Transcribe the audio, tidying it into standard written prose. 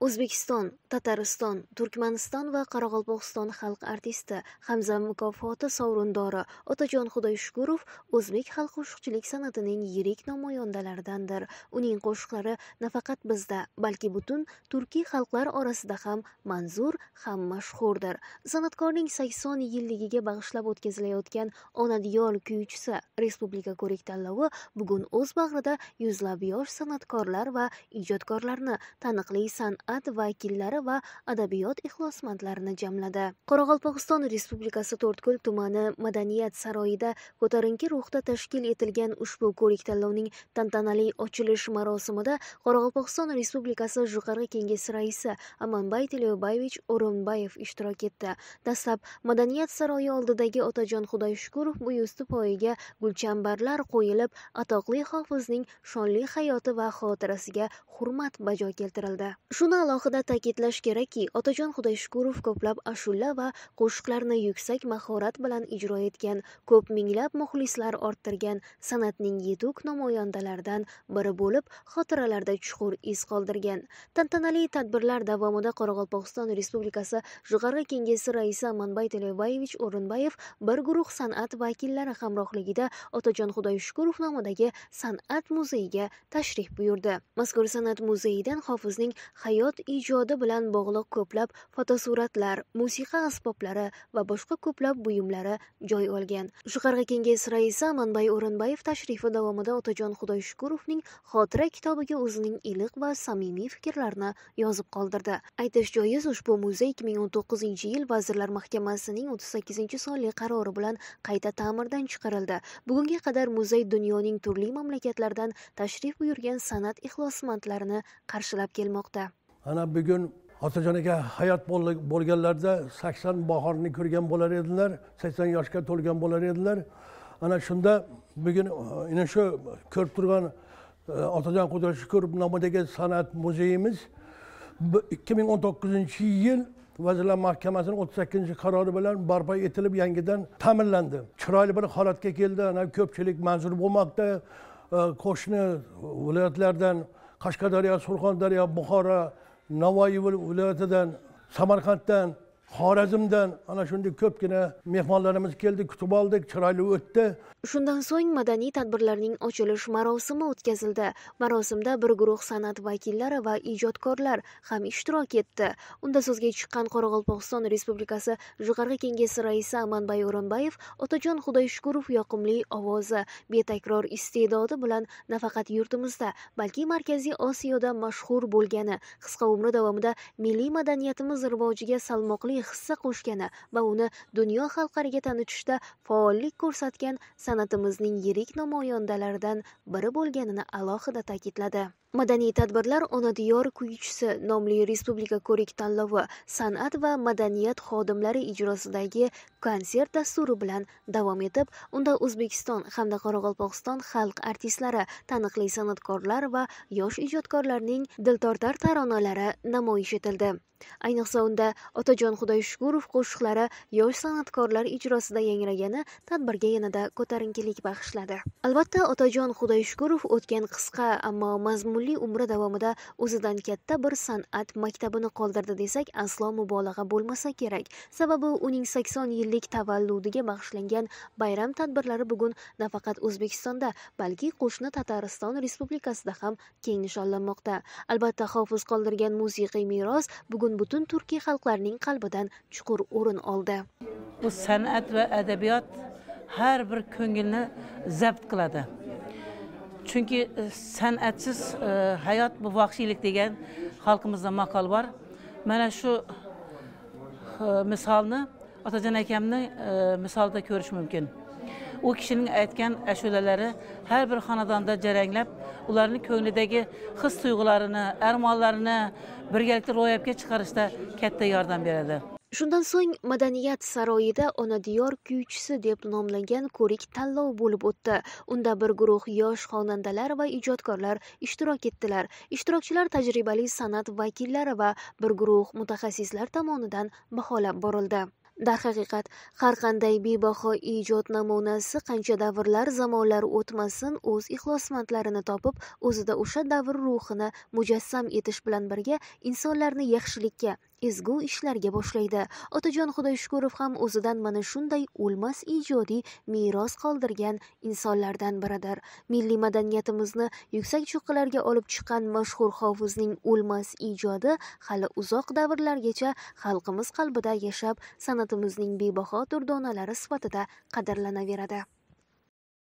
O'zbekiston, Tatariston, Turkmaniston va Qoraqalpog'iston xalq artisti Hamza mukofoti sovrindori Otajon Xudoyshukurov o'zbek xalq qo'shiqchilik san'atining yirik namoyandalaridandir. Uning qo'shiqlari nafaqat bizda, balki butun turkiy xalqlar orasida ham manzur, ham mashhurdir. San'atkorning 80 yilligiga bag'ishlab o'tkazilayotgan Onadiyor kuychisi Respublika ko'rik-tanlovi bugun o'z bag'rida yuzlab yosh san'atkorlar va ijodkorlarni, taniqli san'at vakillari va adabiyot ixlosmandlarini jamladi. Qoraqalpog'iston Respublikasi To'rtko'l tumani Madaniyat saroyida ko'tarinki ruhda tashkil etilgan ushbu ko'rik-tanlovning tantanali ochilish marosimida Qoraqalpog'iston Respublikasi Yuqori Kengashi raisi Amanbay Tilyobayevich O'rinbayev ishtirok etdi. Dastlab Madaniyat saroyi oldidagi Otajon Xudoyshukurov byusti poyiga gulchambarlar qo'yilib, atoqli hofizning shonli hayoti va xotirasiga hurmat bajo keltirildi. Shuni alohida ta'kidlash kerakki, Otajon Xudoyshukurov ko'plab ashula va qo'shiqlarni yuksak mahorat bilan ijro etgan, ko'p minglab muxlislar orttirgan san'atning yetuk namoyandalaridan biri bo'lib, xotiralarda chuqur iz qoldirgan. Tantanali tadbirlar davomida Qoraqalpog'iston Respublikasi Yuqori Kengashi raisi Amanbay Tilyobayevich O'rinbayev bir guruh san'at vakillari hamrohligida Otajon Xudoyshukurov nomidagi san'at muzeyiga tashrif buyurdi. Mazkur san'at muzeyidan hofizning hayot ijodi bilan bog'liq ko'plab fotosuratlar, musiqa asboblari va boshqa ko'plab buyumlari joy olgan. Yuqori Kengash raisi Amanbay O'rinbayev tashrifi davomida Otajon Xudoyshukurovning xotira kitobiga o'zining iliq va samimiy fikrlarini yozib qoldirdi. Aytish joiz, ushbu muzey 2019-yil Vazirlar Mahkamasining 38-sonli qarori bilan qayta ta'mirdan chiqarildi. Bugunga qadar muzey dunyoning turli mamlakatlaridan tashrif buyurgan san'at ixlosmandlarini qarshilab kelmoqda. Ana bugun Otajon aka hayot bo'lganlarda 80 bahorni ko'rgan bo'lar edilar, 80 yoshga to'lgan bo'lar edilar. Ana shunda bugun ina shu ko'rib turgan Otajon Xudoyshukurov nomidagi san'at muzeyimiz 2019-yil Vazirlar Mahkamasining 38-qarori bilan barpo etilib yangidan ta'mirlandi. Chiroyli bir holatga keldi. Ana ko'pchilik manzur bo'lmoqda. Qo'shni viloyatlardan Qashqadaryo, Surxondaryo, Buxoro, Navoiy viloyatidan, Samarqanddan, Xorazmdan ana shunday ko'pgina mehmonlarimiz keldi, kutib oldik, chiroyli o'tdi. Shundan so'ng madaniy tadbirlarning ochilish marosimi o'tkazildi. Marosimda bir guruh san'at vakillari va ijodkorlar ham ishtirok etdi. Unda so'zga chiqqan Qoraqalpog'iston Respublikasi Yuqori Kengashi raisi Amanbay O'rinbayev Otajon Xudoyshukurov yoqimli ovozi, betakror iste'dodi bilan nafaqat yurtimizda, balki Markaziy Osiyoda mashhur bo'lgani, qisqa umri davomida milliy madaniyatimiz rivojiga salmoqli hissa qo'shgani va uni dunyo xalqlariga tanitishda faollik ko'rsatgan san'atimizning yirik namoyandalaridan biri bo'lganini alohida ta'kidladi. Madaniy tadbirlar Onadiyor kuychisi nomli Respublika ko'rik-tanlovi san'at va madaniyat xodimlari ijrosidagi konsert dasturi bilan davom etib, unda O'zbekiston hamda Qoraqalpog'iston xalq artistlari, taniqli san'atkorlar va yosh ijodkorlarning diltortar taronalari namoyish etildi. Ayniqsa unda Otajon Xudoyshukurov qo'shiqlari yosh san'atkorlar ijrosida yangragani tadbirga yanada ko'tarinkilik bag'ishladi. Albatta, Otajon Xudoyshukurov o'tgan qisqa ammo mazmunli umri davomida o'zidan katta bir san'at maktabini qoldirdi desak aslo mubolag'a bo'lmasa kerak. Sababi uning 80 yillik tavalludiga bag'ishlangan bayram tadbirlari bugun nafaqat O'zbekistonda, balki qo'shni Tatariston Respublikasida ham keng nishonlanmoqda. Albatta, hofiz qoldirgan musiqiy meros bugun butun turkiy xalqlarning qalbidan chuqur o'rin oldi. Bu san'at va adabiyot har bir ko'ngilni zabt qiladi. Chunki san'atsiz hayot bu vahshiylik degan xalqimizda maqol bor. Mana shu misolni Otajon akamni misolida ko'rish mumkin. U kishining aytgan ashulalari har bir xonadonda jaranglab, ularning ko'nglidagi his-tuyg'ularini, armonlarini birgalikda ro'yobga chiqarishda katta yordam beradi. Shundan so'ng Madaniyat saroyida Onadiyor kuychisi deb nomlangan ko'rik-tanlov bo'lib o'tdi. Unda bir guruh yosh xonandalar va ijodkorlar ishtirok etdilar. Ishtirokchilar tajribali san'at vakillari va bir guruh mutaxassislar tomonidan baholab borildi. Darhaqiqat, har qanday bebaho ijod namunasi qancha davrlar, zamonlar o'tmasin, o'z ixlosmandlarini topib, o'zida o'sha davr ruhini mujassam etish bilan birga insonlarni yaxshilikka, ezgu ishlarga boshlaydi. Otajon Xudoyshukurov ham o'zidan mana shunday o'lmas ijodiy meros qoldirgan insonlardan biridir. Milliy madaniyatimizni yuksak cho'qqilarga olib chiqqan mashhur hofizning o'lmas ijodi hali uzoq davrlargacha xalqimiz qalbida yashab, sanatimizning bebaho durdonalari sifatida qadrlanaveradi.